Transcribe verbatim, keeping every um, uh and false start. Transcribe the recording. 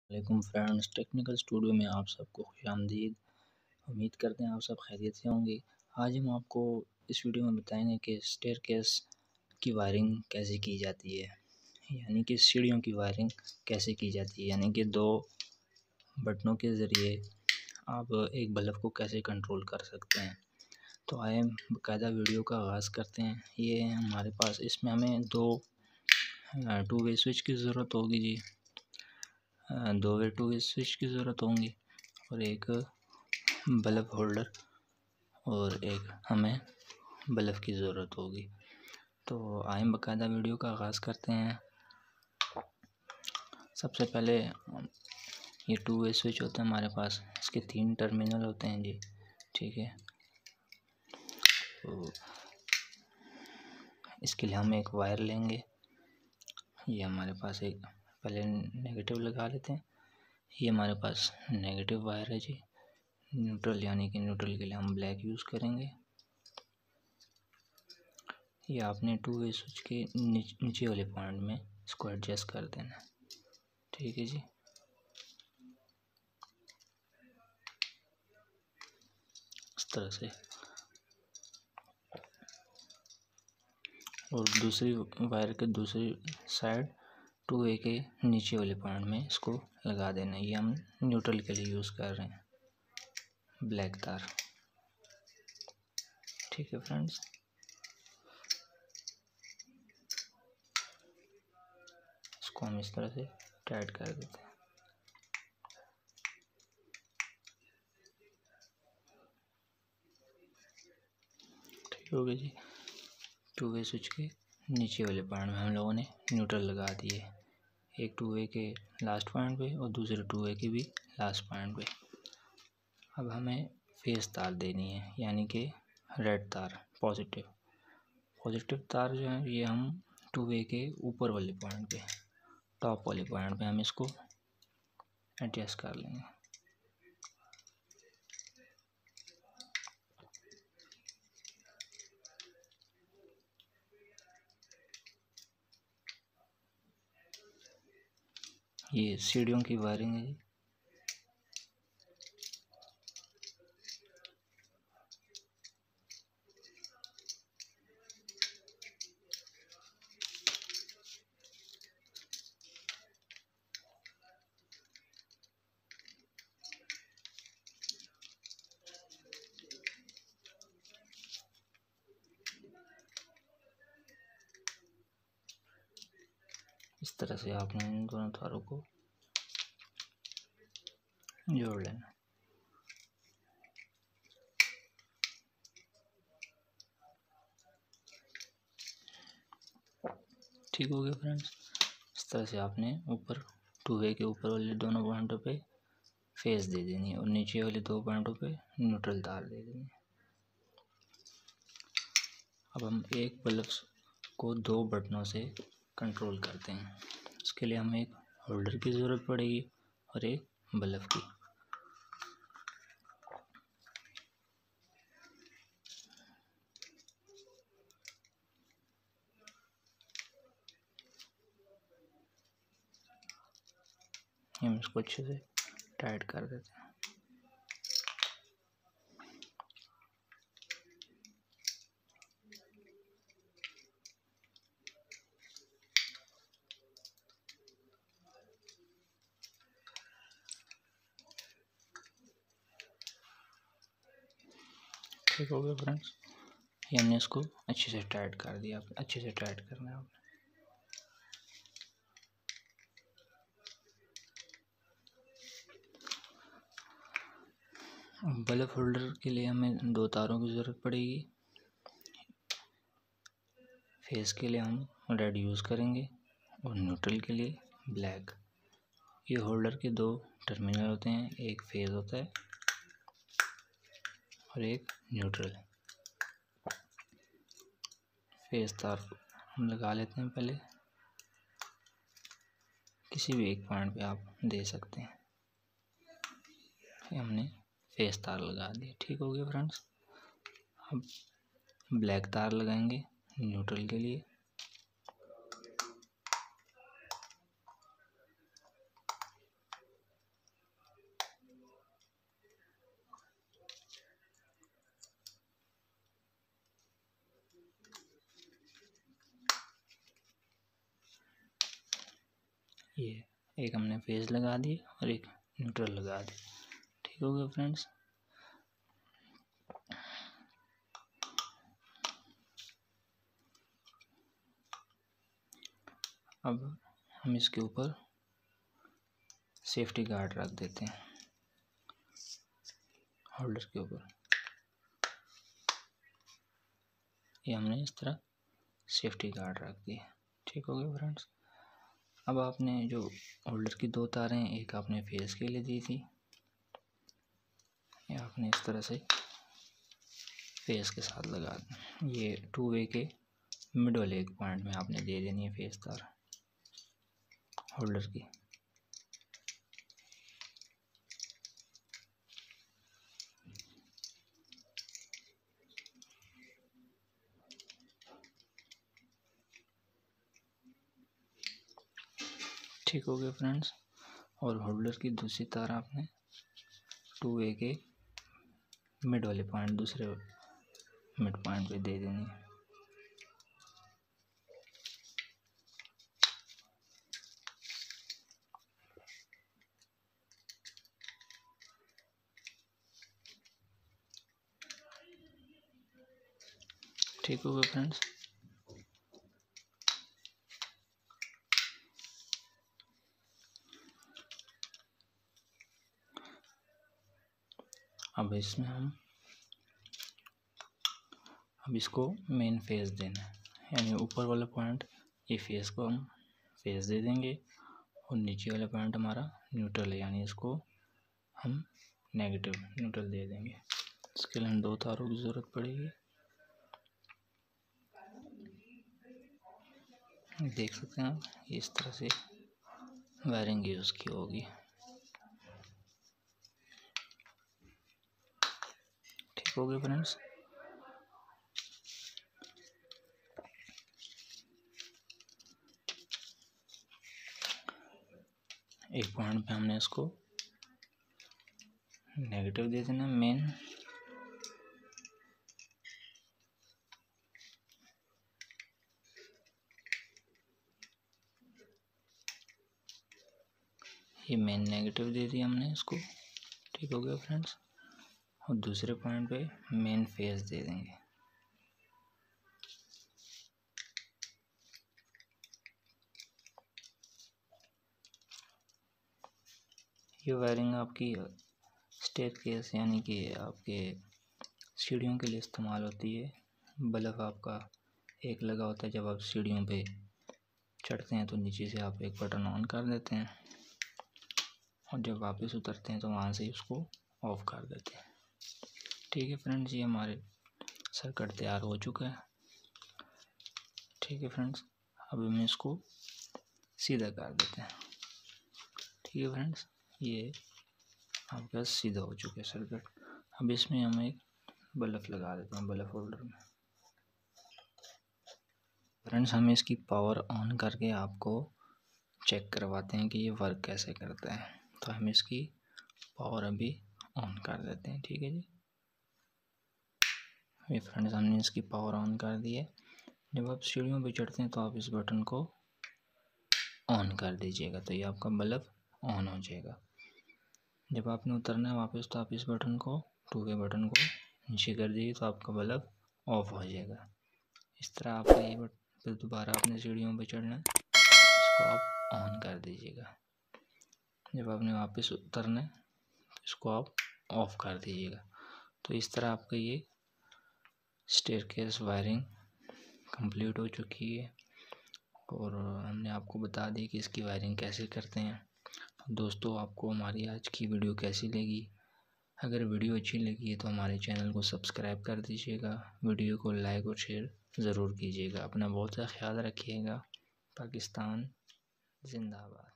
वालेकुम friends, technical studio में आप सबको खुशामदीद। उम्मीद करते हैं आप सब खैरियत से होंगे। आज हम आपको इस वीडियो में बताएंगे कि स्टेयरकेस की वायरिंग कैसे की जाती है, यानी कि सीढ़ियों की वायरिंग कैसे की जाती है, यानी कि दो बटनों के ज़रिए आप एक बल्ब को कैसे कंट्रोल कर सकते हैं। तो आए बाकायदा वीडियो का आगाज़ करते हैं। ये हमारे पास इसमें हमें दो टू वे स्विच की ज़रूरत होगी जी, दो वे टू वे स्विच की ज़रूरत होंगी और एक बल्ब होल्डर और एक हमें बल्ब की ज़रूरत होगी। तो आए बाकायदा वीडियो का आगाज़ करते हैं। सबसे पहले ये टू वे स्विच होता है हमारे पास, इसके तीन टर्मिनल होते हैं जी, ठीक है। तो इसके लिए हम एक वायर लेंगे। ये हमारे पास एक पहले नेगेटिव लगा लेते हैं। ये हमारे पास नेगेटिव वायर है जी। न्यूट्रल यानी कि न्यूट्रल के लिए हम ब्लैक यूज़ करेंगे। ये आपने टू वे स्विच के नीचे वाले पॉइंट में इसको एडजस्ट कर देना, ठीक है जी। इस तरह से, और दूसरी वायर के दूसरी साइड टू वे के नीचे वाले पॉइंट में इसको लगा देना। ये हम न्यूट्रल के लिए यूज़ कर रहे हैं, ब्लैक तार, ठीक है फ्रेंड्स। इसको हम इस तरह से टाइट कर देते हैं। ठीक हो गया जी। टू वे स्विच के नीचे वाले पॉइंट में हम लोगों ने न्यूट्रल लगा दिए, एक टू वे के लास्ट पॉइंट पे और दूसरे टू वे के भी लास्ट पॉइंट पे। अब हमें फेस तार देनी है, यानी कि रेड तार, पॉजिटिव पॉजिटिव तार जो है ये हम टू वे के ऊपर वाले पॉइंट पे, टॉप वाले पॉइंट पे हम इसको एडजस्ट कर लेंगे। ये सीढ़ियों की वायरिंग है जी। इस तरह से आपने इन दोनों तारों को जोड़ लेना। ठीक हो गया फ्रेंड्स। इस तरह से आपने ऊपर टू वे के ऊपर वाले दोनों पॉइंटों पे फेस दे देनी है और नीचे वाले दो पॉइंटों पे न्यूट्रल तार दे देनी है। अब हम एक बल्ब को दो बटनों से कंट्रोल करते हैं। इसके लिए हमें एक होल्डर की ज़रूरत पड़ेगी और एक बल्ब की। हम इसको अच्छे से टाइट कर देते हैं। ठीक हो गया फ्रेंड्स। ये हमने इसको अच्छे से टाइट कर दिया। अच्छे से टाइट करना है आपने। बल्ब होल्डर के लिए हमें दो तारों की ज़रूरत पड़ेगी। फेस के लिए हम रेड यूज़ करेंगे और न्यूट्रल के लिए ब्लैक। ये होल्डर के दो टर्मिनल होते हैं, एक फेस होता है और एक न्यूट्रल। फेस तार हम लगा लेते हैं पहले, किसी भी एक पॉइंट पे आप दे सकते हैं। हमने फेस तार लगा दिया। ठीक हो गया फ्रेंड्स। अब ब्लैक तार लगाएंगे न्यूट्रल के लिए। ये एक हमने फेज लगा दी और एक न्यूट्रल लगा दी। ठीक हो गया फ्रेंड्स। अब हम इसके ऊपर सेफ्टी गार्ड रख देते हैं, होल्डर के ऊपर। ये हमने इस तरह सेफ्टी गार्ड रख दिया। ठीक हो गया फ्रेंड्स। अब आपने जो होल्डर की दो तारें हैं, एक आपने फेस के लिए दी थी, ये आपने इस तरह से फेस के साथ लगा दी। ये टू वे के मिड वाले एक पॉइंट में आपने दे देनी है फेस तार होल्डर की। ठीक हो गया फ्रेंड्स। और होल्डर की दूसरी तार आपने टू वे के मिड वाले पॉइंट, दूसरे मिड पॉइंट पे दे देनी है। ठीक हो गया फ्रेंड्स। अब इसमें हम अब इसको मेन फेस देना है, यानी ऊपर वाला पॉइंट ये फेस को हम फेस दे देंगे और नीचे वाला पॉइंट हमारा न्यूट्रल है, यानी इसको हम नेगेटिव न्यूट्रल दे देंगे। इसके लिए हम दो तारों की ज़रूरत पड़ेगी। देख सकते हैं आप, इस तरह से वायरिंग यूज़ की होगी। ठीक हो गया फ्रेंड्स। एक पॉइंट पे हमने इसको नेगेटिव दे देना मेन, ये मेन नेगेटिव दे दिया हमने इसको। ठीक हो गया फ्रेंड्स। और दूसरे पॉइंट पे मेन फेस दे देंगे। ये वायरिंग आपकी स्टेयरकेस यानी कि आपके सीढ़ियों के लिए इस्तेमाल होती है। बल्ब आपका एक लगा होता है, जब आप सीढ़ियों पे चढ़ते हैं तो नीचे से आप एक बटन ऑन कर देते हैं और जब वापस उतरते हैं तो वहाँ से उसको ऑफ कर देते हैं। ठीक है फ्रेंड्स, ये हमारे सर्किट तैयार हो चुका है। ठीक है फ्रेंड्स, अब हम इसको सीधा कर देते हैं। ठीक है फ्रेंड्स, ये आपका सीधा हो चुका है सर्किट। अब इसमें हम एक बल्ब लगा देते हैं बल्ब होल्डर में। फ्रेंड्स, हम इसकी पावर ऑन करके आपको चेक करवाते हैं कि ये वर्क कैसे करता है। तो हम इसकी पावर अभी ऑन कर देते हैं। ठीक है जी। ये फ्रेंड्स, हमने इसकी पावर ऑन कर दी है। जब आप सीढ़ियों पे चढ़ते हैं तो आप इस बटन को ऑन कर दीजिएगा, तो ये आपका बल्ब ऑन हो जाएगा। जब आपने उतरना है वापस तो आप इस बटन को, टू वे बटन को नीचे कर दीजिए तो आपका बल्ब ऑफ हो जाएगा। इस तरह आपका ये बटन, फिर दोबारा आपने सीढ़ियों पे चढ़ना है, इसको आप ऑन कर दीजिएगा। जब आपने वापस उतरना है इसको आप ऑफ कर दीजिएगा। तो इस तरह आपका ये स्टेयरकेस वायरिंग कंप्लीट हो चुकी है और हमने आपको बता दी कि इसकी वायरिंग कैसे करते हैं। दोस्तों, आपको हमारी आज की वीडियो कैसी लगी? अगर वीडियो अच्छी लगी है तो हमारे चैनल को सब्सक्राइब कर दीजिएगा, वीडियो को लाइक और शेयर ज़रूर कीजिएगा। अपना बहुत सा ख्याल रखिएगा। पाकिस्तान जिंदाबाद।